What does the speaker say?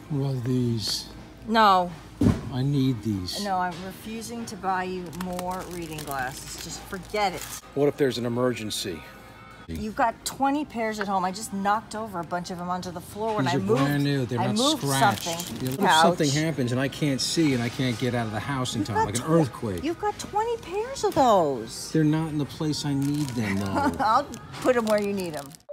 What about these? No. I need these. No, I'm refusing to buy you more reading glasses. Just forget it. What if there's an emergency? You've got 20 pairs at home. I just knocked over a bunch of them onto the floor when These I are moved. brand new. They're I not moved scratched. something. If something happens and I can't see and I can't get out of the house in time, like an earthquake. You've got 20 pairs of those. They're not in the place I need them, though. I'll put them where you need them.